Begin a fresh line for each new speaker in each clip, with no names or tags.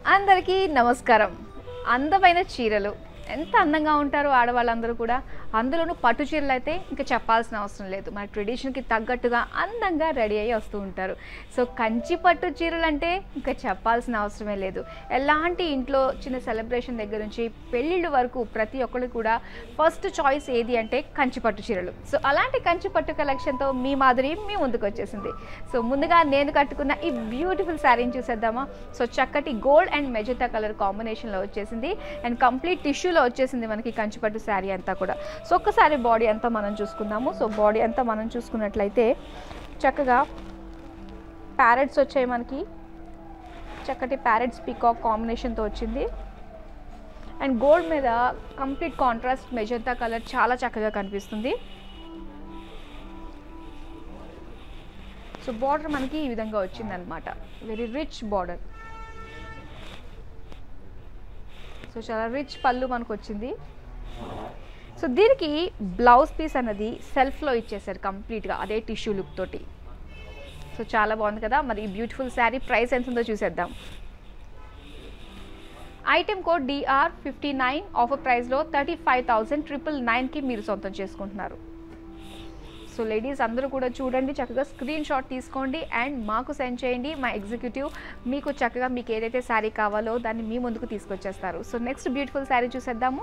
అందరికీ నమస్కారం. అందమైన చీరలు ఎంత అందంగా ఉంటారో ఆడవాళ్ళందరూ కూడా. అందులోనూ పట్టు చీరలు అయితే ఇంకా చెప్పాల్సిన అవసరం లేదు. మన ట్రెడిషన్కి తగ్గట్టుగా అందంగా రెడీ అయ్యి వస్తూ ఉంటారు. సో కంచి పట్టు చీరలు అంటే ఇంకా చెప్పాల్సిన అవసరమే లేదు. ఎలాంటి ఇంట్లో చిన్న సెలబ్రేషన్ దగ్గర నుంచి పెళ్ళిళ్ళ వరకు ప్రతి ఒక్కరు కూడా ఫస్ట్ చాయిస్ ఏది అంటే కంచి పట్టు చీరలు. సో అలాంటి కంచి పట్టు కలెక్షన్తో మీ మాధురి మీ ముందుకు వచ్చేసింది. సో ముందుగా నేను కట్టుకున్న ఈ బ్యూటిఫుల్ శారీని చూసేద్దామా. సో చక్కటి గోల్డ్ అండ్ మెజెంటా కలర్ కాంబినేషన్లో వచ్చేసింది అండ్ కంప్లీట్ టిష్యూలో వచ్చేసింది మనకి కంచి పట్టు శారీ అంతా కూడా. సో ఒక్కసారి బాడీ అంతా మనం చూసుకుందాము. సో బాడీ అంతా మనం చూసుకున్నట్లయితే చక్కగా ప్యారెట్స్ వచ్చాయి మనకి. చక్కటి ప్యారెట్స్ పీకాక్ కాంబినేషన్తో వచ్చింది అండ్ గోల్డ్ మీద కంప్లీట్ కాంట్రాస్ట్ మెజెంటా కలర్ చాలా చక్కగా కనిపిస్తుంది. సో బార్డర్ మనకి ఈ విధంగా వచ్చింది అనమాట. Very rich border. సో చాలా రిచ్ పళ్ళు మనకు వచ్చింది. సో దీనికి బ్లౌజ్ పీస్ అన్నది సెల్ఫ్లో ఇచ్చేసారు కంప్లీట్గా అదే టిష్యూ లుక్ తోటి. సో చాలా బాగుంది కదా. మరి ఈ బ్యూటిఫుల్ శారీ ప్రైస్ ఎంత ఉందో చూసేద్దాం. ఐటెం కోడ్ DR59 ఆఫర్ ప్రైస్లో 35,999కి మీరు సొంతం చేసుకుంటున్నారు. సో లేడీస్ అందరూ కూడా చూడండి, చక్కగా స్క్రీన్ షాట్ తీసుకోండి అండ్ మాకు సెండ్ చేయండి. మా ఎగ్జిక్యూటివ్ మీకు చక్కగా మీకు ఏదైతే శారీ కావాలో దాన్ని మీ ముందుకు తీసుకొచ్చేస్తారు. సో నెక్స్ట్ బ్యూటిఫుల్ శారీ చూసేద్దాము.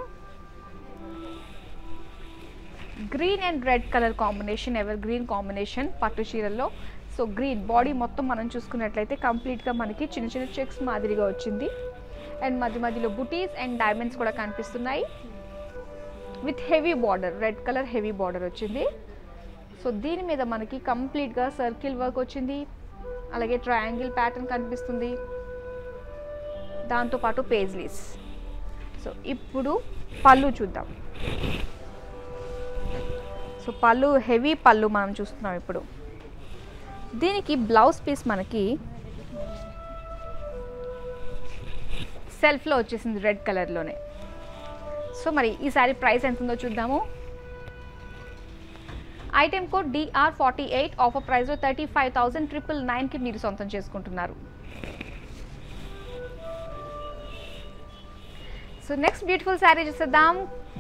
Green and red colour combination, ever green combination పట్టు చీరల్లో. సో గ్రీన్ బాడీ మొత్తం మనం చూసుకున్నట్లయితే కంప్లీట్గా మనకి చిన్న చిన్న చెక్స్ మాదిరిగా వచ్చింది అండ్ మధ్య మధ్యలో బుటీస్ అండ్ డైమండ్స్ కూడా కనిపిస్తున్నాయి with heavy border. Red colour heavy border వచ్చింది. సో దీని మీద మనకి కంప్లీట్గా సర్కిల్ వర్క్ వచ్చింది, అలాగే ట్రయాంగిల్ ప్యాటర్న్ కనిపిస్తుంది, దాంతోపాటు పేజ్లీస్. సో ఇప్పుడు పళ్ళు చూద్దాం. సో పళ్ళు హెవీ పళ్ళు మనం చూస్తున్నాం ఇప్పుడు. దీనికి బ్లౌజ్ పీస్ మనకి సెల్ఫ్లో వచ్చేసింది రెడ్ కలర్లోనే. సో మరి ఈ సారీ ప్రైస్ ఎంత ఉందో చూద్దాము. ఐటెం కోడ్ DR48 ఆఫర్ ప్రైస్లో 35,999కి మీరు సొంతం చేసుకుంటున్నారు. సో నెక్స్ట్ బ్యూటిఫుల్ శారీ చూసేద్దాం.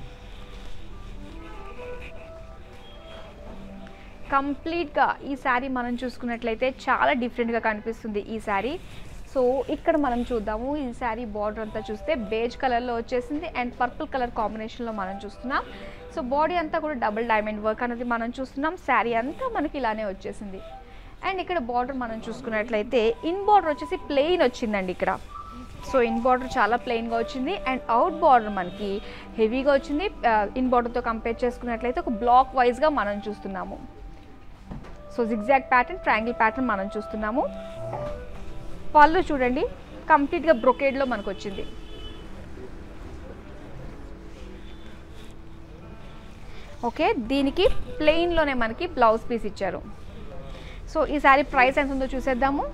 కంప్లీట్గా ఈ శారీ మనం చూసుకున్నట్లయితే చాలా డిఫరెంట్గా కనిపిస్తుంది ఈ శారీ. సో ఇక్కడ మనం చూద్దాము. ఈ శారీ బార్డర్ అంతా చూస్తే బేజ్ కలర్లో వచ్చేసింది అండ్ పర్పుల్ కలర్ కాంబినేషన్లో మనం చూస్తున్నాం. సో బాడీ అంతా కూడా డబుల్ డైమండ్ వర్క్ అనేది మనం చూస్తున్నాం. శారీ అంతా మనకి ఇలానే వచ్చేసింది అండ్ ఇక్కడ బార్డర్ మనం చూసుకున్నట్లయితే ఇన్ బార్డర్ వచ్చేసి ప్లెయిన్ వచ్చిందండి ఇక్కడ. సో ఇన్ బార్డర్ చాలా ప్లెయిన్గా వచ్చింది అండ్ అవుట్ బార్డర్ మనకి హెవీగా వచ్చింది. ఇన్ బార్డర్తో కంపేర్ చేసుకున్నట్లయితే ఒక బ్లాక్ వైజ్గా మనం చూస్తున్నాము. So zigzag pattern, triangle pattern మనం చూస్తున్నాము. పళ్ళు చూడండి కంప్లీట్గా బ్రొకేడ్లో మనకు వచ్చింది. ఓకే, దీనికి ప్లెయిన్లోనే మనకి బ్లౌజ్ పీస్ ఇచ్చారు. సో ఈ సారీ ప్రైస్ ఎంత ఉందో చూసేద్దాము.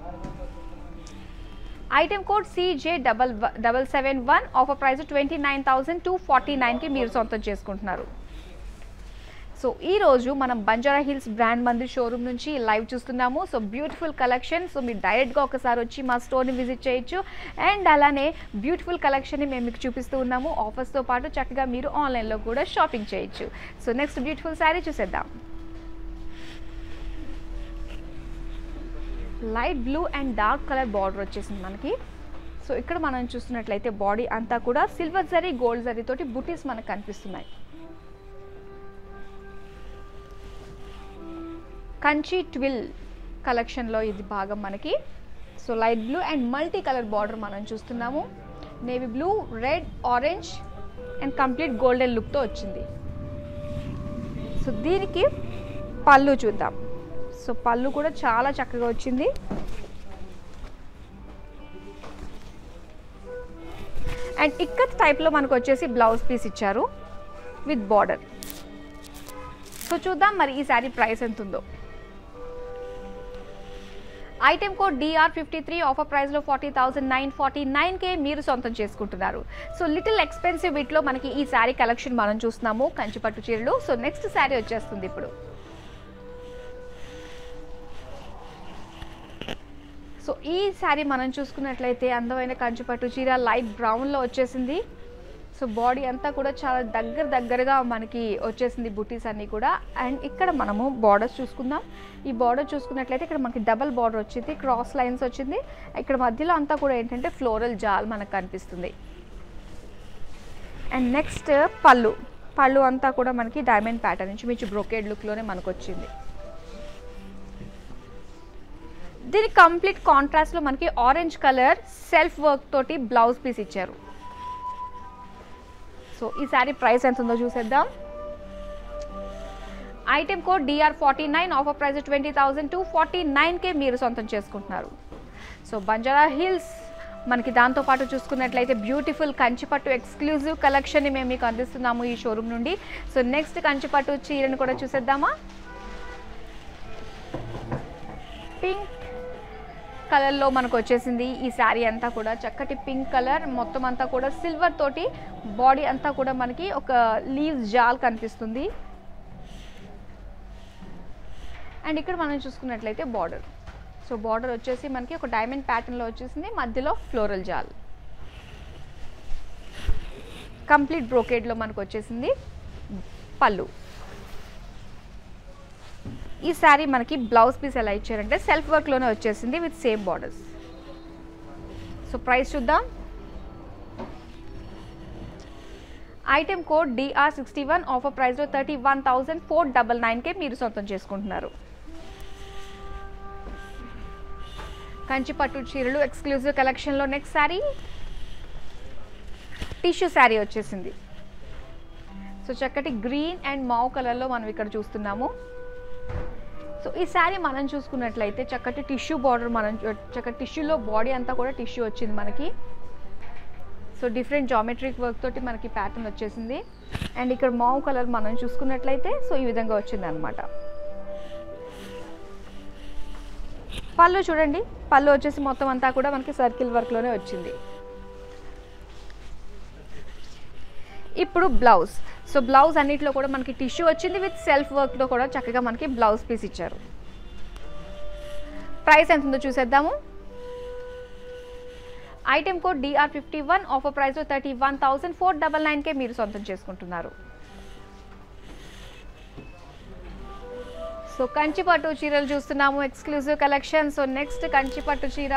Item code CJ771 offer price 29,249కి మీరు సొంతం చేసుకుంటున్నారు. సో ఈరోజు మనం Banjara hills brand Mandir showroom నుంచి లైవ్ చూస్తున్నాము. So beautiful collection. సో మీరు డైరెక్ట్గా ఒకసారి వచ్చి మా స్టోర్ని విజిట్ చేయొచ్చు అండ్ అలానే బ్యూటిఫుల్ కలెక్షన్ని మేము మీకు చూపిస్తూ ఉన్నాము. ఆఫర్స్తో పాటు చక్కగా మీరు ఆన్లైన్లో కూడా షాపింగ్ చేయొచ్చు. సో నెక్స్ట్ బ్యూటిఫుల్ శారీ చూసేద్దాం. Light blue and dark colour border వచ్చేసింది మనకి. సో ఇక్కడ మనం చూస్తున్నట్లయితే బాడీ అంతా కూడా సిల్వర్ జరీ, గోల్డ్ జరీ తోటి బుటీస్ మనకు కనిపిస్తున్నాయి. కంచి ట్విల్ కలెక్షన్లో ఇది భాగం మనకి. So light blue and multi colour border మనం చూస్తున్నాము. Navy blue, red, orange and complete golden లుక్తో వచ్చింది. సో దీనికి పళ్ళు చూద్దాం. సో పళ్ళు కూడా చాలా చక్కగా వచ్చింది అండ్ ఇక్కత్ టైప్లో మనకు వచ్చేసి బ్లౌజ్ పీస్ ఇచ్చారు విత్ బార్డర్. సో చూద్దాం మరి ఈ శారీ ప్రైస్ ఎంత ఉందో. ఐటెం కోడ్ DR53 ఆఫర్ ప్రైస్లో 40,949కే మీరు సొంతం చేసుకుంటున్నారు. సో లిటిల్ ఎక్స్పెన్సివ్ వీటిలో మనకి ఈ శారీ కలెక్షన్ మనం చూస్తున్నాము కంచి పట్టు చీరలు. సో నెక్స్ట్ శారీ వచ్చేస్తుంది ఇప్పుడు. సో ఈ శారీ మనం చూసుకున్నట్లయితే అందమైన కంచిపట్టు చీర లైట్ బ్రౌన్లో వచ్చేసింది. సో బాడీ అంతా కూడా చాలా దగ్గరగా మనకి వచ్చేసింది బుటీస్ అన్నీ కూడా. అండ్ ఇక్కడ మనము బార్డర్స్ చూసుకుందాం. ఈ బార్డర్ చూసుకున్నట్లయితే ఇక్కడ మనకి డబల్ బార్డర్ వచ్చింది, క్రాస్ లైన్స్ వచ్చింది. ఇక్కడ మధ్యలో అంతా కూడా ఏంటంటే ఫ్లోరల్ జాల్ మనకు కనిపిస్తుంది. అండ్ నెక్స్ట్ పళ్ళు అంతా కూడా మనకి డైమండ్ ప్యాటర్న్ నుంచి మించి బ్రోకేడ్ లుక్లోనే మనకు వచ్చింది. దీని కంప్లీట్ కాంట్రాస్ట్లో మనకి ఆరెంజ్ కలర్ సెల్ఫ్ వర్క్ తోటి బ్లౌజ్ పీస్ ఇచ్చారు. సో ఈ శారీ ప్రైస్ ఎంత ఉందో చూసేద్దాం. Item code DR49, offer price 20,249కే మీరు సొంతం చేసుకుంటున్నారు. సో బంజారా హిల్స్ మనకి దాంతోపాటు చూసుకున్నట్లయితే బ్యూటిఫుల్ కంచిపట్టు ఎక్స్క్లూజివ్ కలెక్షన్ని మేము మీకు అందిస్తున్నాము ఈ షోరూమ్ నుండి. సో నెక్స్ట్ కంచిపట్టు చీరను కూడా చూసేద్దామా. పింక్ కలర్లో మనకు వచ్చేసింది ఈ శారీ అంతా కూడా. చక్కటి పింక్ కలర్, మొత్తం అంతా కూడా సిల్వర్ తోటి బాడీ అంతా కూడా మనకి ఒక లీవ్స్ జాల్ కనిపిస్తుంది. అండ్ ఇక్కడ మనం చూసుకున్నట్లయితే బార్డర్, సో బార్డర్ వచ్చేసి మనకి ఒక డైమండ్ ప్యాటర్న్లో వచ్చేసింది, మధ్యలో ఫ్లోరల్ జాల్. కంప్లీట్ బ్రోకేడ్లో మనకు వచ్చేసింది పళ్ళు. ఈ శారీ మనకి బ్లౌజ్ పీస్ ఎలా ఇచ్చారంటే సెల్ఫ్ వర్క్లోనే వచ్చేసింది with same borders. So price చూద్దాం. ఐటెం కోడ్ DR61, ఆఫర్ ప్రైస్లో 31,499కే మీరు సొంతం చేసుకుంటున్నారు. కంచిపట్టు చీరలు ఎక్స్క్లూజివ్ కలెక్షన్లో నెక్స్ట్ శారీ టిష్యూ శారీ వచ్చేసింది. సో చక్కటి గ్రీన్ అండ్ మావ్ కలర్లో మనం ఇక్కడ చూస్తున్నాము. సో ఈ శారీ మనం చూసుకున్నట్లయితే చక్కటి టిష్యూ బార్డర్, చక్కటి టిష్యూలో బాడీ అంతా కూడా టిష్యూ వచ్చింది మనకి. సో డిఫరెంట్ జామెట్రిక్ వర్క్ తోటి మనకి ప్యాటర్న్ వచ్చేసింది. అండ్ ఇక్కడ మావ్ కలర్ మనం చూసుకున్నట్లయితే సో ఈ విధంగా వచ్చింది అనమాట. పళ్ళు చూడండి, పళ్ళు వచ్చేసి మొత్తం అంతా కూడా మనకి సర్కిల్ వర్క్లోనే వచ్చింది. ఇప్పుడు బ్లౌజ్. సో బ్లౌజ్ అన్నిట్లో కూడా మనకి టిష్యూ వచ్చింది విత్ సెల్ఫ్ వర్క్లో కూడా చక్కగా మనకి బ్లౌజ్ పీస్ ఇచ్చారు. ప్రైస్ ఎంత ఉందో చూసేద్దాము. ఐటెం కోడ్ DR51, ఆఫర్ ప్రైస్లో 31,499కే మీరు సొంతం చేసుకుంటున్నారు. సో కంచిపట్టు చీరలు చూస్తున్నాము ఎక్స్క్లూజివ్ కలెక్షన్. సో నెక్స్ట్ కంచిపట్టు చీర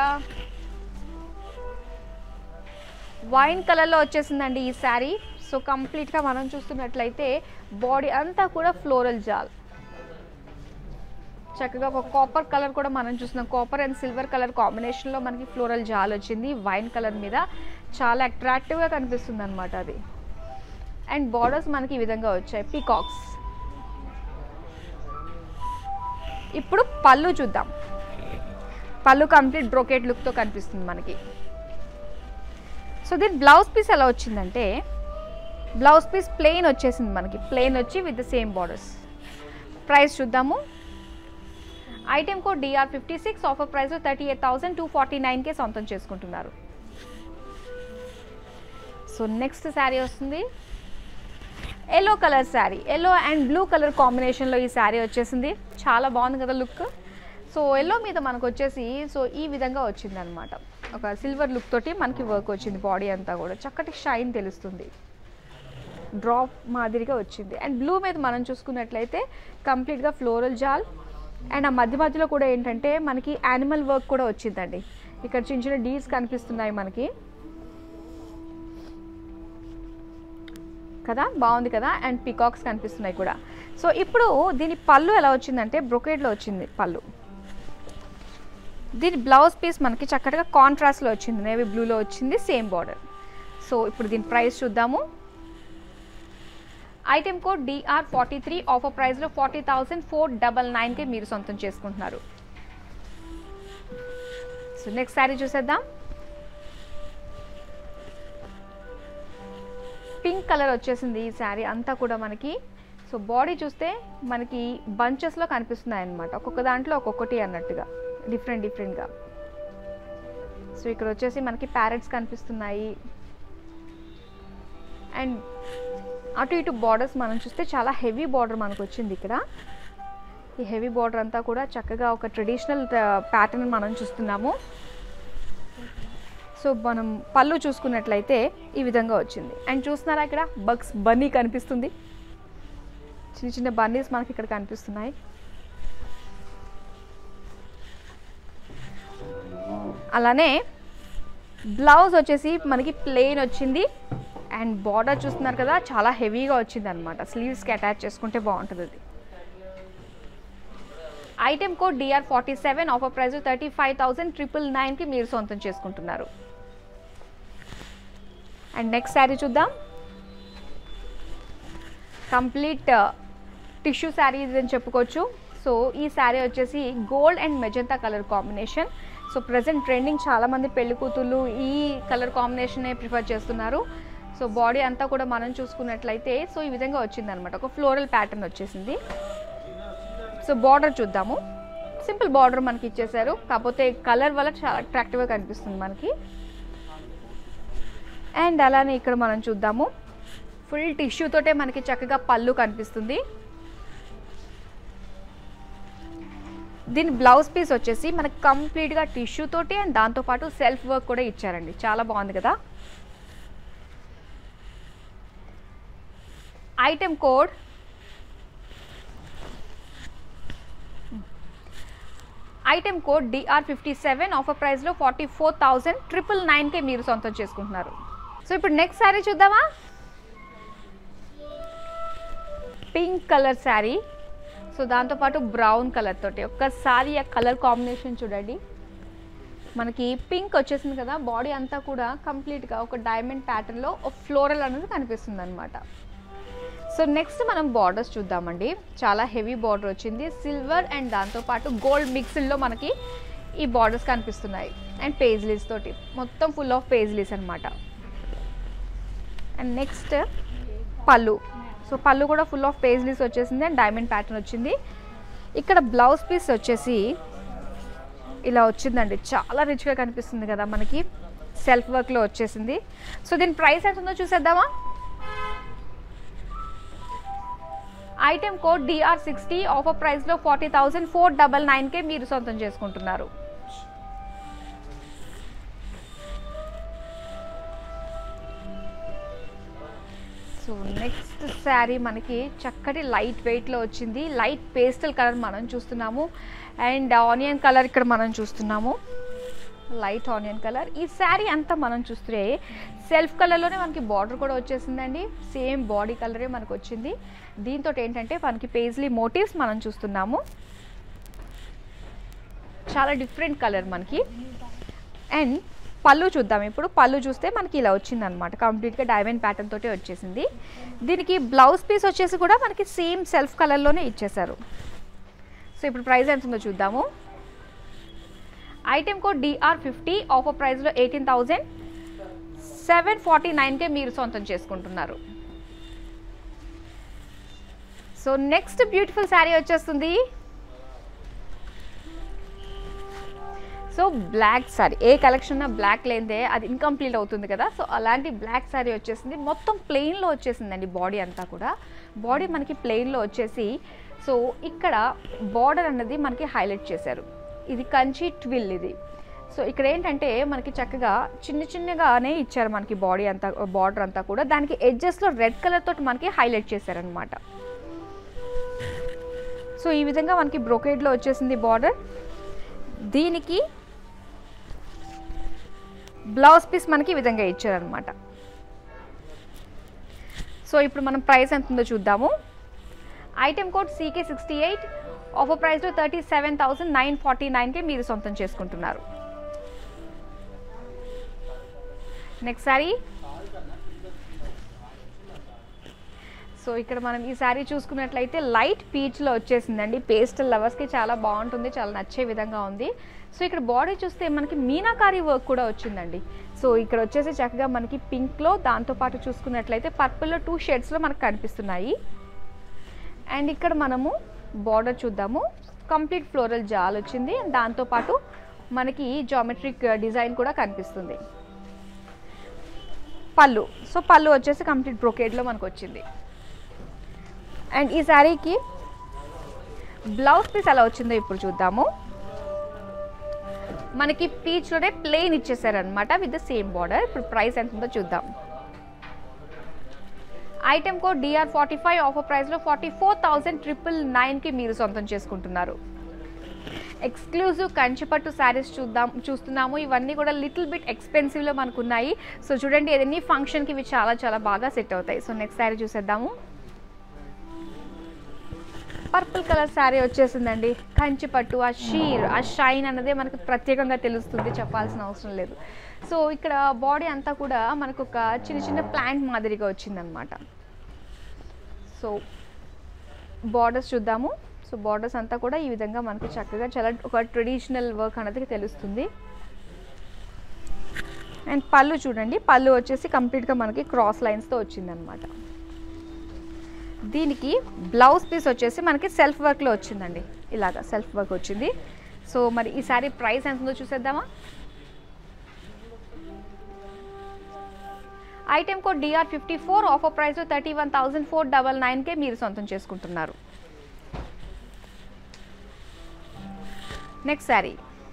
వైన్ కలర్లో వచ్చేసిందండి ఈ శారీ. సో కంప్లీట్గా మనం చూస్తున్నట్లయితే బాడీ అంతా కూడా ఫ్లోరల్ జాల్, చక్కగా ఒక కాపర్ కలర్ కూడా మనం చూస్తున్నాం. కాపర్ అండ్ సిల్వర్ కలర్ కాంబినేషన్లో మనకి ఫ్లోరల్ జాల్ వచ్చింది వైన్ కలర్ మీద. చాలా అట్రాక్టివ్గా కనిపిస్తుంది అనమాట అది. అండ్ బార్డర్స్ మనకి ఈ విధంగా వచ్చాయి, పీకాక్స్. ఇప్పుడు పళ్ళు చూద్దాం. పళ్ళు కంప్లీట్ బ్రోకేట్ లుక్తో కనిపిస్తుంది మనకి. సో దీని బ్లౌజ్ పీస్ ఎలా వచ్చిందంటే బ్లౌజ్ పీస్ ప్లెయిన్ వచ్చేసింది మనకి, ప్లెయిన్ వచ్చి with the same borders. Price చూద్దాము. Item code DR56, offer price 38,249కే సొంతం చేసుకుంటున్నారు. సో నెక్స్ట్ శారీ వస్తుంది yellow colour sari. Yellow and blue colour కాంబినేషన్లో ఈ శారీ వచ్చేసింది. చాలా బాగుంది కదా లుక్. సో ఎల్లో మీద మనకు వచ్చేసి సో ఈ విధంగా వచ్చింది అనమాట. ఒక సిల్వర్ లుక్ తోటి మనకి వర్క్ వచ్చింది. బాడీ అంతా కూడా చక్కటి షైన్ తెలుస్తుంది, డ్రాప్ మాదిరిగా వచ్చింది. అండ్ బ్లూ మీద మనం చూసుకున్నట్లయితే కంప్లీట్గా ఫ్లోరల్ జాల్. అండ్ ఆ మధ్యలో కూడా ఏంటంటే మనకి యానిమల్ వర్క్ కూడా వచ్చిందండి. ఇక్కడ చిన్న చిన్న డీల్స్ కనిపిస్తున్నాయి మనకి కదా, బాగుంది కదా. అండ్ పీకాక్స్ కనిపిస్తున్నాయి కూడా. సో ఇప్పుడు దీని పళ్ళు ఎలా వచ్చిందంటే బ్రొకేడ్లో వచ్చింది పళ్ళు. దీని బ్లౌజ్ పీస్ మనకి చక్కగా కాంట్రాస్ట్లో వచ్చింది, నేవీ బ్లూలో వచ్చింది, సేమ్ బార్డర్. సో ఇప్పుడు దీని ప్రైస్ చూద్దాము. ఐటెం కోడ్ DR43, ఆఫర్ ప్రైస్లో 40,499కే మీరు సొంతం చేసుకుంటున్నారు. సో నెక్స్ట్ శారీ చూసేద్దాం. పింక్ కలర్ వచ్చేసింది ఈ శారీ అంతా కూడా మనకి. సో బాడీ చూస్తే మనకి బంచెస్లో కనిపిస్తున్నాయి అన్నమాట, ఒక్కొక్క దాంట్లో ఒక్కొక్కటి అన్నట్టుగా డిఫరెంట్గా. సో ఇక్కడ వచ్చేసి మనకి ప్యారెట్స్ కనిపిస్తున్నాయి. అండ్ అటు ఇటు బార్డర్స్ మనం చూస్తే చాలా హెవీ బార్డర్ మనకు వచ్చింది ఇక్కడ. ఈ హెవీ బార్డర్ అంతా కూడా చక్కగా ఒక ట్రెడిషనల్ ప్యాటర్న్ మనం చూస్తున్నాము. సో మనం పళ్ళు చూసుకున్నట్లయితే ఈ విధంగా వచ్చింది. అండ్ చూస్తున్నారా ఇక్కడ బగ్స్ బన్నీ కనిపిస్తుంది, చిన్న చిన్న బన్నీస్ మనకి ఇక్కడ కనిపిస్తున్నాయి. అలానే బ్లౌజ్ వచ్చేసి మనకి ప్లెయిన్ వచ్చింది. అండ్ బార్డర్ చూస్తున్నారు కదా, చాలా హెవీగా వచ్చింది అనమాట. స్లీవ్స్కి అటాచ్ చేసుకుంటే బాగుంటుంది అది. Item code DR47, offer price 35,999కి మీరు సొంతం చేసుకుంటున్నారు. అండ్ నెక్స్ట్ శారీ చూద్దాం. కంప్లీట్ టిష్యూ శారీ అని చెప్పుకోవచ్చు. సో ఈ శారీ వచ్చేసి gold and magenta colour combination. So present trending, చాలామంది పెళ్లి కూతుళ్ళు ఈ కలర్ కాంబినేషనే ప్రిఫర్ చేస్తున్నారు. సో బాడీ అంతా కూడా మనం చూసుకున్నట్లయితే సో ఈ విధంగా వచ్చింది అనమాట. ఒక ఫ్లోరల్ ప్యాటర్న్ వచ్చేసింది. సో బార్డర్ చూద్దాము. సింపుల్ బార్డర్ మనకి ఇచ్చేసారు, కాకపోతే కలర్ వల్ల చాలా అట్రాక్టివ్గా కనిపిస్తుంది మనకి. అండ్ అలానే ఇక్కడ మనం చూద్దాము, ఫుల్ టిష్యూ తోటే మనకి చక్కగా పళ్ళు కనిపిస్తుంది. దీని బ్లౌజ్ పీస్ వచ్చేసి మనకి కంప్లీట్గా టిష్యూ తోటి అండ్ దాంతోపాటు సెల్ఫ్ వర్క్ కూడా ఇచ్చారండి. చాలా బాగుంది కదా. ఐటెం కోడ్ DR57, ఆఫర్ ప్రైస్లో 44,999కే మీరు సొంతం చేసుకుంటున్నారు. సో ఇప్పుడు నెక్స్ట్ శారీ చూద్దామా. Pink colour sari. సో దాంతోపాటు బ్రౌన్ కలర్ తోటి ఒక్కసారి ఆ కలర్ కాంబినేషన్ చూడండి. మనకి పింక్ వచ్చేసింది కదా, బాడీ అంతా కూడా కంప్లీట్గా ఒక డైమండ్ ప్యాటర్న్లో ఒక ఫ్లోరల్ అనేది కనిపిస్తుంది అనమాట. సో నెక్స్ట్ మనం బార్డర్స్ చూద్దామండి. చాలా హెవీ బార్డర్ వచ్చింది, సిల్వర్ అండ్ దాంతోపాటు గోల్డ్ మిక్స్డ్లో మనకి ఈ బార్డర్స్ కనిపిస్తున్నాయి. అండ్ పేజ్లీస్ తోటి మొత్తం ఫుల్ ఆఫ్ పేజ్లీస్ అనమాట. And next pallu. So pallu కూడా ఫుల్ ఆఫ్ పేజ్లీస్ వచ్చేసింది అండ్ డైమండ్ ప్యాటర్న్ వచ్చింది. ఇక్కడ బ్లౌజ్ పీస్ వచ్చేసి ఇలా వచ్చిందండి, చాలా రిచ్గా కనిపిస్తుంది కదా మనకి, సెల్ఫ్ వర్క్లో వచ్చేసింది. సో దీని ప్రైస్ ఎంత ఉందో చూసేద్దామా. ఐటెం కోడ్ DR60, ఆఫర్ ప్రైస్లో 40,499కే మీరు సొంతం చేసుకుంటున్నారు. సో నెక్స్ట్ శారీ మనకి చక్కటి లైట్ వెయిట్లో వచ్చింది. లైట్ పేస్టల్ కలర్ మనం చూస్తున్నాము. అండ్ ఆనియన్ కలర్ ఇక్కడ మనం చూస్తున్నాము, లైట్ ఆనియన్ కలర్. ఈ శారీ అంతా మనం చూస్తే సెల్ఫ్ కలర్లోనే మనకి బార్డర్ కూడా వచ్చేసిందండి. సేమ్ బాడీ కలరే మనకు వచ్చింది. దీంతో ఏంటంటే మనకి పేజ్లీ మోటివ్స్ మనం చూస్తున్నాము. చాలా డిఫరెంట్ కలర్ మనకి. అండ్ పళ్ళు చూద్దాం. ఇప్పుడు పళ్ళు చూస్తే మనకి ఇలా వచ్చింది అనమాట, కంప్లీట్గా డైమండ్ ప్యాటర్న్ తోటే వచ్చేసింది. దీనికి బ్లౌజ్ పీస్ వచ్చేసి కూడా మనకి సేమ్ సెల్ఫ్ కలర్లోనే ఇచ్చేసారు. సో ఇప్పుడు ప్రైస్ ఎంత ఉందో చూద్దాము. ఐటెం కోడ్ DR50, ఆఫర్ ప్రైస్లో 18,749కే మీరు సొంతం చేసుకుంటున్నారు. సో నెక్స్ట్ బ్యూటిఫుల్ శారీ వచ్చేస్తుంది. సో బ్లాక్ శారీ, ఏ కలెక్షన్ బ్లాక్ లేదే అది ఇన్కంప్లీట్ అవుతుంది కదా. సో అలాంటి బ్లాక్ శారీ వచ్చేసింది. మొత్తం ప్లెయిన్లో వచ్చేసిందండి బాడీ అంతా కూడా. బాడీ మనకి ప్లెయిన్లో వచ్చేసి సో ఇక్కడ బార్డర్ అన్నది మనకి హైలైట్ చేశారు. ఇది కంచి ట్విల్ ఇది. సో ఇక్కడ ఏంటంటే మనకి చక్కగా చిన్న చిన్నగానే ఇచ్చారు మనకి బాడీ అంతా, బార్డర్ అంతా కూడా. దానికి ఎడ్జెస్లో రెడ్ కలర్ తోటి మనకి హైలైట్ చేశారనమాట. సో ఈ విధంగా మనకి బ్రోకేడ్లో వచ్చేసింది బార్డర్. దీనికి బ్లౌజ్ పీస్ మనకి ఈ విధంగా ఇచ్చారనమాట. సో ఇప్పుడు మనం ప్రైస్ ఎంత ఉందో చూద్దాము. ఐటెం కోడ్ CK68, ఆఫర్ ప్రైస్లో 37,949కే మీరు సొంతం చేసుకుంటున్నారు. Next saree. సో ఇక్కడ మనం ఈ శారీ చూసుకున్నట్లయితే లైట్ పీచ్లో వచ్చేసిందండి. పేస్టల్ లవర్స్కి చాలా బాగుంటుంది, చాలా నచ్చే విధంగా ఉంది. సో ఇక్కడ బాడీ చూస్తే మనకి మీనాకారీ వర్క్ కూడా వచ్చిందండి. సో ఇక్కడ వచ్చేసి చక్కగా మనకి పింక్లో దాంతోపాటు చూసుకున్నట్లయితే పర్పుల్లో 2 షేడ్స్లో మనకు కనిపిస్తున్నాయి. అండ్ ఇక్కడ మనము బార్డర్ చూద్దాము. కంప్లీట్ ఫ్లోరల్ జాల్ వచ్చింది. దాంతోపాటు మనకి జామెట్రిక్ డిజైన్ కూడా కనిపిస్తుంది. పళ్ళు. సో పళ్ళు వచ్చేసి కంప్లీట్ బ్రోకేడ్లో మనకు వచ్చింది. అండ్ ఈ శారీకి బ్లౌజ్ పీస్ ఎలా వచ్చిందో ఇప్పుడు చూద్దాము. మనకి పీచ్లోనే ప్లెయిన్ ఇచ్చేసారనమాట విత్ ద సేమ్ బార్డర్. ఇప్పుడు ప్రైస్ ఎంత ఉందో చూద్దాం. ఐటమ్ కోడ్ DR45 ఆఫర్ ప్రైస్లో 44,999కి మీరు సొంతం చేసుకుంటున్నారు. ఎక్స్క్లూజివ్ కంచిపట్టు శారీస్ చూస్తున్నాము. ఇవన్నీ కూడా లిటిల్ బిట్ ఎక్స్పెన్సివ్లో మనకు ఉన్నాయి. సో చూడండి, ఎన్ని ఫంక్షన్కి ఇవి చాలా చాలా బాగా సెట్ అవుతాయి. సో నెక్స్ట్ శారీ చూసేద్దాము. పర్పుల్ కలర్ శారీ వచ్చేసిందండి. కంచిపట్టు, ఆ షీర్, ఆ షైన్ అన్నదే మనకు ప్రత్యేకంగా తెలుస్తుంది, చెప్పాల్సిన అవసరం లేదు. సో ఇక్కడ బాడీ అంతా కూడా మనకు ఒక చిన్న చిన్న ప్లాంట్ మాదిరిగా వచ్చిందనమాట. సో బార్డర్స్ చూద్దాము. సో బార్డర్స్ అంతా కూడా ఈ విధంగా మనకు చక్కగా చాలా ఒక ట్రెడిషనల్ వర్క్ అనేది తెలుస్తుంది. అండ్ పళ్ళు చూడండి, పళ్ళు వచ్చేసి కంప్లీట్గా మనకి క్రాస్ లైన్స్తో వచ్చిందనమాట. దీనికి బ్లౌజ్ పీస్ వచ్చేసి మనకి సెల్ఫ్ వర్క్లో వచ్చిందండి. ఇలాగా సెల్ఫ్ వర్క్ వచ్చింది. సో మరి ఈ సారీ ప్రైస్ ఎంత ఉందో చూసేద్దామా. Item code DR54 offer price 31,499కే మీరు సొంతం చేసుకుంటున్నారు. Next saree.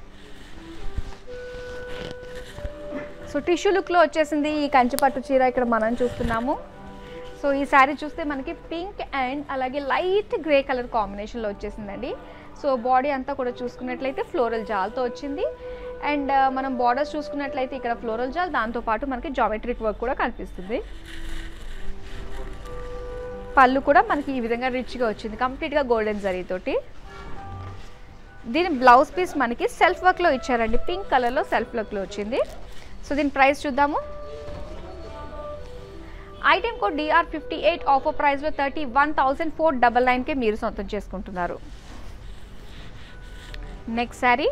సో టిష్యూ లుక్లో వచ్చేసింది ఈ కంచిపట్టు చీర ఇక్కడ మనం చూస్తున్నాము. సో ఈ శారీ చూస్తే మనకి పింక్ అండ్ అలాగే లైట్ గ్రే కలర్ కాంబినేషన్లో వచ్చేసిందండి. సో బాడీ అంతా కూడా చూసుకున్నట్లయితే ఫ్లోరల్ జాల్తో వచ్చింది. అండ్ మనం బార్డర్స్ చూసుకున్నట్లయితే ఇక్కడ ఫ్లోరల్ జాల్, దాంతోపాటు మనకి జామెట్రిక్ వర్క్ కూడా కనిపిస్తుంది. పళ్ళు కూడా మనకి ఈ విధంగా రిచ్గా వచ్చింది, కంప్లీట్గా గోల్డెన్ జరీతోటి. దీని బ్లౌజ్ పీస్ మనకి సెల్ఫ్ వర్క్లో ఇచ్చారండి, పింక్ కలర్లో సెల్ఫ్ వర్క్లో వచ్చింది. సో దీని ప్రైస్ చూద్దాము. ఐటమ్ కోడ్ DR58 ఆఫర్ ప్రైస్లో 31,499కే మీరు సొంతం చేసుకుంటున్నారు. Next saree.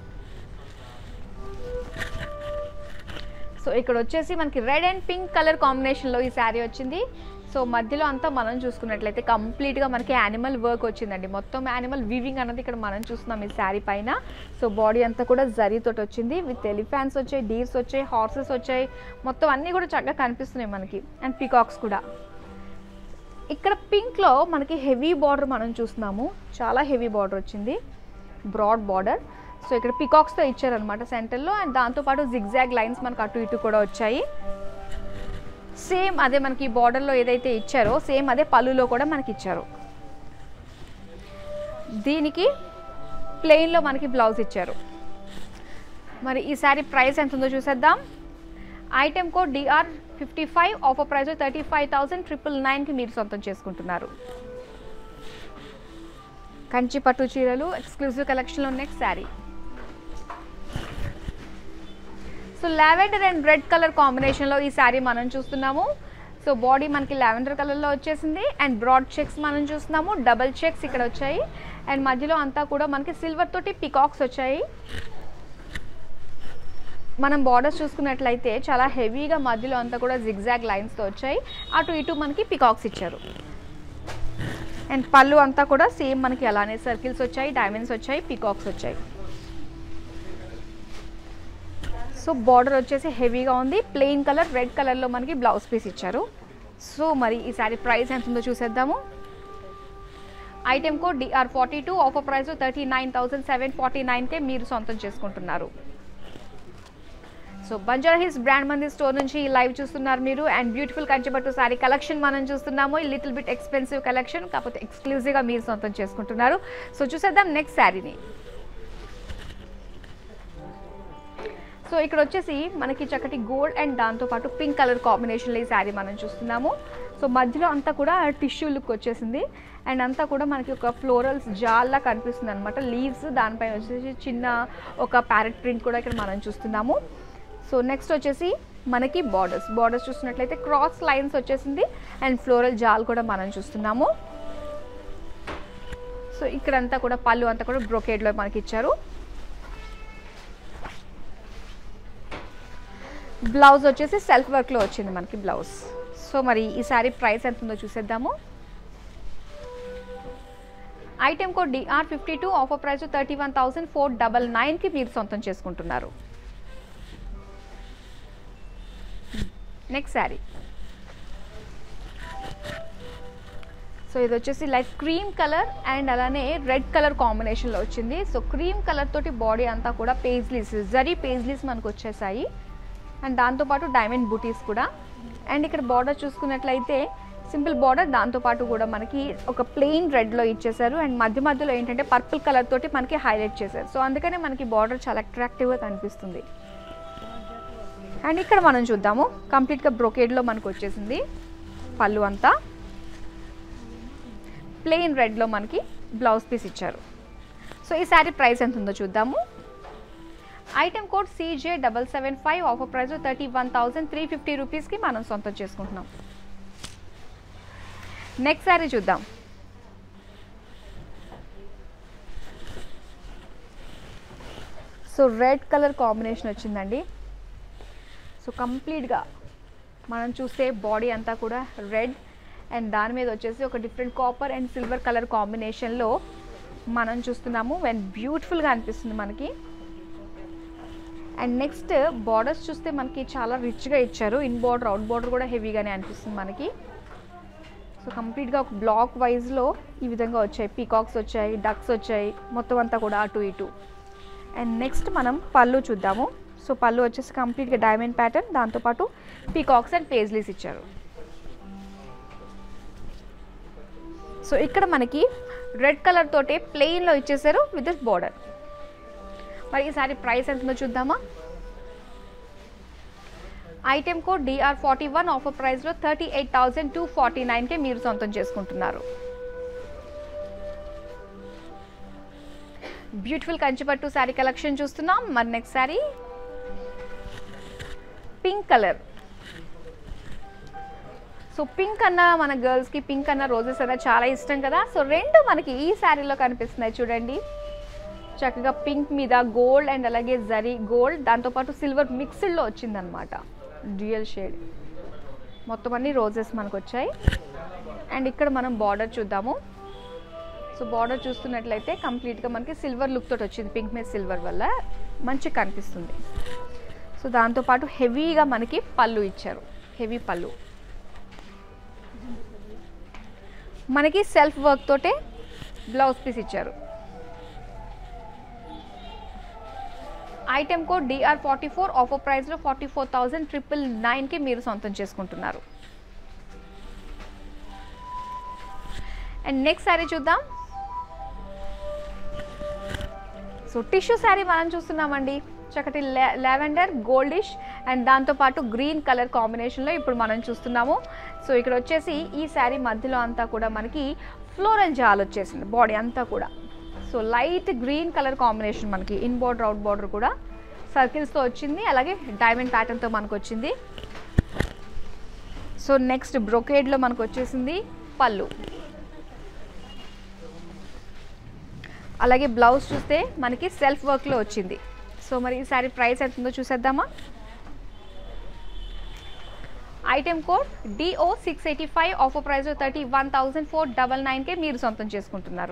సో ఇక్కడ వచ్చేసి మనకి రెడ్ అండ్ పింక్ కలర్ కాంబినేషన్లో ఈ శారీ వచ్చింది. సో మధ్యలో అంతా మనం చూసుకున్నట్లయితే కంప్లీట్గా మనకి యానిమల్ వర్క్ వచ్చిందండి. మొత్తం యానిమల్ వీవింగ్ అన్నది ఇక్కడ మనం చూస్తున్నాం ఈ శారీ పైన. సో బాడీ అంతా కూడా జరీతోటి వచ్చింది, విత్ ఎలిఫెంట్స్ వచ్చాయి, డీర్స్ వచ్చాయి, హార్సెస్ వచ్చాయి, మొత్తం అన్నీ కూడా చక్కగా కనిపిస్తున్నాయి మనకి. అండ్ పీకాక్స్ కూడా. ఇక్కడ పింక్లో మనకి హెవీ బార్డర్ మనం చూస్తున్నాము, చాలా హెవీ బార్డర్ వచ్చింది, బ్రాడ్ బార్డర్. సో ఇక్కడ పీకాక్స్తో ఇచ్చారనమాట సెంటర్లో. అండ్ దాంతోపాటు జిగ్జాగ్ లైన్స్ మనకు అటు ఇటు కూడా వచ్చాయి. సేమ్ అదే మనకి బార్డర్లో ఏదైతే ఇచ్చారో సేమ్ అదే పళ్ళులో కూడా మనకి ఇచ్చారు. దీనికి ప్లెయిన్లో మనకి బ్లౌజ్ ఇచ్చారు. మరి ఈ శారీ ప్రైస్ ఎంత ఉందో చూసేద్దాం. Item code DR55 offer price 35,999కి మీరు సొంతం చేసుకుంటున్నారు. కంచి పట్టు చీరలు ఎక్స్క్లూజివ్ కలెక్షన్లో next saree. So lavender and red colour కాంబినేషన్లో ఈ శారీ మనం చూస్తున్నాము. సో బాడీ మనకి లావెండర్ కలర్లో వచ్చేసింది. అండ్ బ్రాడ్ చెక్స్ మనం చూస్తున్నాము, డబల్ చెక్స్ ఇక్కడ వచ్చాయి. అండ్ మధ్యలో అంతా కూడా మనకి సిల్వర్ తోటి పికాక్స్ వచ్చాయి. మనం బార్డర్స్ చూసుకున్నట్లయితే చాలా హెవీగా మధ్యలో అంతా కూడా జిగ్జాగ్ లైన్స్తో వచ్చాయి, అటు ఇటు మనకి పికాక్స్ ఇచ్చారు. అండ్ పళ్ళు అంతా కూడా సేమ్ మనకి అలానే సర్కిల్స్ వచ్చాయి, డైమండ్స్ వచ్చాయి, పికాక్స్ వచ్చాయి. సో బార్డర్ వచ్చేసి హెవీగా ఉంది, ప్లెయిన్ కలర్ రెడ్ కలర్లో మనకి బ్లౌజ్ పీస్ ఇచ్చారు. సో మరి ఈ శారీ ప్రైస్ ఎంత ఉందో చూసేద్దాము. Item code DR42 offer price 39,749కే మీరు సొంతం చేసుకుంటున్నారు. So Banjara hills Brand Mandi store నుంచి ఈ లైవ్ చూస్తున్నారు మీరు. అండ్ బ్యూటిఫుల్ కంచిపట్టు శారీ కలెక్షన్ మనం చూస్తున్నాము. ఈ లిటిల్ బిట్ ఎక్స్పెన్సివ్ కలెక్షన్, కాకపోతే ఎక్స్క్లూజివ్గా మీరు సొంతం చేసుకుంటున్నారు. సో చూసేద్దాం నెక్స్ట్ శారీని. సో ఇక్కడ వచ్చేసి మనకి చక్కటి గోల్డ్ అండ్ దాంతోపాటు పింక్ కలర్ కాంబినేషన్లో ఈ శారీ మనం చూస్తున్నాము. సో మధ్యలో అంతా కూడా టిష్యూ లుక్ వచ్చేసింది. అండ్ అంతా కూడా మనకి ఒక ఫ్లోరల్స్ జాల్లా కనిపిస్తుంది అనమాట, లీవ్స్, దానిపైన వచ్చేసి చిన్న ఒక ప్యారెట్ ప్రింట్ కూడా ఇక్కడ మనం చూస్తున్నాము. సో నెక్స్ట్ వచ్చేసి మనకి బార్డర్స్ చూస్తున్నట్లయితే క్రాస్ లైన్స్ వచ్చేసింది. అండ్ ఫ్లోరల్ జాల్ కూడా మనం చూస్తున్నాము. సో ఇక్కడంతా కూడా పళ్ళు అంతా కూడా బ్రోకేడ్లో మనకి ఇచ్చారు. బ్లౌజ్ వచ్చేసి సెల్ఫ్ వర్క్లో వచ్చింది మనకి బ్లౌజ్. సో మరి ఈ శారీ ప్రైస్ ఎంత ఉందో చూసేద్దాము. Item code DR52 offer price 31,499కి మీరు సొంతం చేసుకుంటున్నారు. Next saree. సో ఇది వచ్చేసి లైట్ క్రీమ్ కలర్ అండ్ అలానే రెడ్ కలర్ కాంబినేషన్లో వచ్చింది. సో క్రీమ్ కలర్ తోటి బాడీ అంతా కూడా పేజ్లీస్, జరీ పేజ్లీస్ మనకు వచ్చేసాయి. అండ్ దాంతోపాటు డైమండ్ బూటీస్ కూడా. అండ్ ఇక్కడ బార్డర్ చూసుకున్నట్లయితే సింపుల్ బార్డర్, దాంతోపాటు కూడా మనకి ఒక ప్లెయిన్ రెడ్లో ఇచ్చేసారు. అండ్ మధ్యలో ఏంటంటే పర్పుల్ కలర్ తోటి మనకి హైలైట్ చేశారు. సో అందుకనే మనకి బార్డర్ చాలా అట్రాక్టివ్గా కనిపిస్తుంది. అండ్ ఇక్కడ మనం చూద్దాము, కంప్లీట్గా బ్రొకేడ్లో మనకు వచ్చేసింది. పళ్ళు అంతా ప్లెయిన్ రెడ్లో మనకి బ్లౌజ్ పీస్ ఇచ్చారు. సో ఈ శారీ ప్రైస్ ఎంత ఉందో చూద్దాము. Item code CJ775, offer price 31,350 రూపీస్కి మనం సొంతం చేసుకుంటున్నాం. నెక్స్ట్ శారీ చూద్దాం. సో రెడ్ కలర్ కాంబినేషన్ వచ్చిందండి. సో కంప్లీట్గా మనం చూస్తే బాడీ అంతా కూడా రెడ్ అండ్ దాని మీద వచ్చేసి ఒక different copper and silver colour కాంబినేషన్లో మనం చూస్తున్నాము. అండ్ బ్యూటిఫుల్గా అనిపిస్తుంది మనకి. అండ్ నెక్స్ట్ బార్డర్స్ చూస్తే మనకి చాలా రిచ్గా ఇచ్చారు. ఇన్ బార్డర్, అవుట్ బార్డర్ కూడా హెవీగానే అనిపిస్తుంది మనకి. సో కంప్లీట్గా ఒక బ్లాక్ వైజ్లో ఈ విధంగా వచ్చాయి. పీకాక్స్ వచ్చాయి, డక్స్ వచ్చాయి, మొత్తం అంతా కూడా అటు ఇటు. అండ్ నెక్స్ట్ మనం పళ్ళు చూద్దాము. సో పళ్ళు వచ్చేసి కంప్లీట్గా డైమండ్ ప్యాటర్న్, దాంతోపాటు పీకాక్స్ అండ్ పేజ్లీస్ ఇచ్చారు. సో ఇక్కడ మనకి రెడ్ కలర్ తోటే ప్లెయిన్లో ఇచ్చేసారు విత్ దిస్ బార్డర్. మరి ఈ సారీ ప్రైస్ ఎంతుందో చూద్దామా. ఐటెం కోడ్ DR41, ఆఫర్ ప్రైస్లో 38,249కే మీరు సొంతం చేసుకుంటున్నారు. బ్యూటిఫుల్ కంచిపట్టు శారీ కలెక్షన్ చూస్తున్నాం. మరి next saree pink colour. So pink అన్న మన గర్ల్స్కి పింక్ అన్న రోజెస్ అన్న చాలా ఇష్టం కదా. సో రెండు మనకి ఈ శారీలో కనిపిస్తున్నాయి చూడండి. చక్కగా పింక్ మీద గోల్డ్ అండ్ అలాగే జరీ గోల్డ్, దాంతోపాటు సిల్వర్ మిక్స్డ్లో వచ్చిందనమాట. డ్యూయల్ షేడ్ మొత్తం అన్ని రోజెస్ మనకు వచ్చాయి. అండ్ ఇక్కడ మనం బార్డర్ చూద్దాము. సో బార్డర్ చూస్తున్నట్లయితే కంప్లీట్గా మనకి సిల్వర్ లుక్ తోటి వచ్చింది. పింక్ మీద సిల్వర్ వల్ల మంచిగా కనిపిస్తుంది. సో దాంతోపాటు హెవీగా మనకి పళ్ళు ఇచ్చారు. హెవీ పళ్ళు మనకి సెల్ఫ్ వర్క్ తోటే బ్లౌజ్ పీస్ ఇచ్చారు. ఐటెం కోడ్ DR44, ఆఫర్ ప్రైస్లో 44,999కి మీరు సొంతం చేసుకుంటున్నారు. అండ్ నెక్స్ట్ శారీ చూద్దాం. సో టిష్యూ శారీ మనం చూస్తున్నామండి. చక్కటి లావెండర్, గోల్డిష్ అండ్ దాంతోపాటు గ్రీన్ కలర్ కాంబినేషన్లో ఇప్పుడు మనం చూస్తున్నాము. సో ఇక్కడ వచ్చేసి ఈ శారీ మధ్యలో అంతా కూడా మనకి ఫ్లోరల్ జాల్ వచ్చేసింది బాడీ అంతా కూడా. So light green colour combination మనకి ఇన్ బార్డర్, అవుట్ బార్డర్ కూడా సర్కిల్స్తో వచ్చింది. అలాగే డైమండ్ ప్యాటర్న్తో మనకు వచ్చింది. సో నెక్స్ట్ బ్రొకేడ్లో మనకు వచ్చేసింది పళ్ళు. అలాగే బ్లౌజ్ చూస్తే మనకి సెల్ఫ్ వర్క్లో వచ్చింది. సో మరి ఈ శారీ ప్రైస్ ఎంతుందో చూసేద్దామా. Item code DO685, offer price 31,499కే మీరు సొంతం చేసుకుంటున్నారు.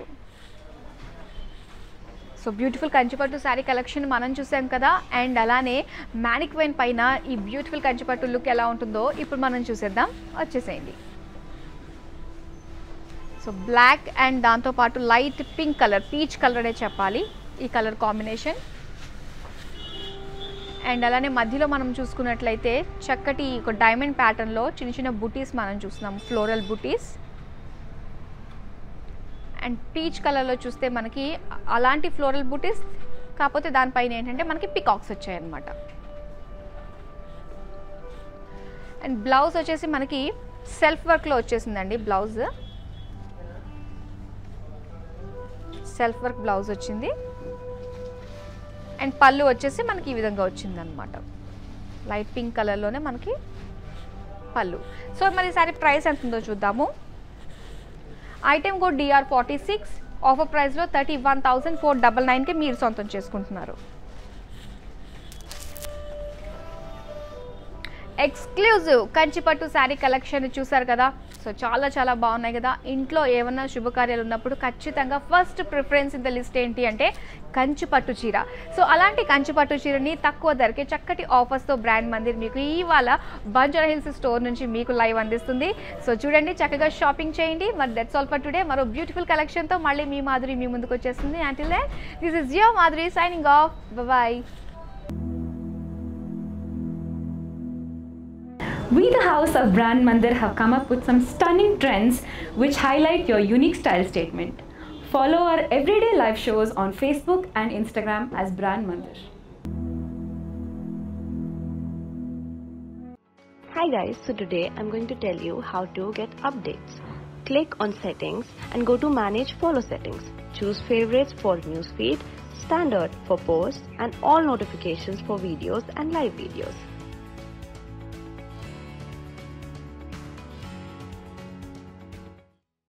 సో బ్యూటిఫుల్ కంచిపట్టు శారీ కలెక్షన్ మనం చూసాం కదా. అండ్ అలానే మ్యానిక్వైన్ పైన ఈ బ్యూటిఫుల్ కంచిపట్టు లుక్ ఎలా ఉంటుందో ఇప్పుడు మనం చూసేద్దాం. వచ్చేసేయండి. సో బ్లాక్ అండ్ దాంతోపాటు light pink colour, peach colour అనే చెప్పాలి ఈ కలర్ కాంబినేషన్. అండ్ అలానే మధ్యలో మనం చూసుకున్నట్లయితే చక్కటి ఒక డైమండ్ ప్యాటర్న్లో చిన్న చిన్న బుటీస్ మనం చూస్తున్నాము, ఫ్లోరల్ బుటీస్. అండ్ పీచ్ కలర్లో చూస్తే మనకి అలాంటి ఫ్లోరల్ బుటీస్, కాకపోతే దానిపైన ఏంటంటే మనకి పికాక్స్ వచ్చాయన్నమాట. అండ్ బ్లౌజ్ వచ్చేసి మనకి సెల్ఫ్ వర్క్లో వచ్చేసిందండి. బ్లౌజ్ సెల్ఫ్ వర్క్ బ్లౌజ్ వచ్చింది. అండ్ పళ్ళు వచ్చేసి మనకి ఈ విధంగా వచ్చిందనమాట. లైట్ పింక్ కలర్లోనే మనకి పళ్ళు. సో మరి ఈసారి ప్రైస్ ఎంత ఉందో చూద్దాము. ఐటెం కోడ్ DR46, ఆఫర్ ప్రైస్లో 31,499కి మీరు సొంతం చేసుకుంటున్నారు. ఎక్స్క్లూజివ్ కంచిపట్టు శారీ కలెక్షన్ చూసారు కదా. సో చాలా చాలా బాగున్నాయి కదా. ఇంట్లో ఏమన్నా శుభకార్యాలు ఉన్నప్పుడు ఖచ్చితంగా first preference in the list ఏంటి అంటే కంచిపట్టు చీర. సో అలాంటి కంచిపట్టు చీరని తక్కువ ధరకే చక్కటి ఆఫర్స్తో బ్రాండ్ మందిర్ మీకు ఇవాళ బంజారా హిల్స్ స్టోర్ నుంచి మీకు లైవ్ అందిస్తుంది. సో చూడండి, చక్కగా షాపింగ్ చేయండి. మరి దట్స్ ఆల్ ఫర్ టుడే. మరో బ్యూటిఫుల్ కలెక్షన్తో మళ్ళీ మీ మాధురి మీ ముందుకు వచ్చేస్తుంది. Until then this is your Madhuri signing off. Bye.
We, the House of Brand Mandir, have come up with some stunning trends which highlight your unique style statement. Follow our everyday live shows on Facebook and Instagram as Brand Mandir.
Hi guys, so today I'm going to tell you how to get updates. Click on settings and go to manage follow settings. Choose favorites for newsfeed, standard for posts and all notifications for videos and live videos.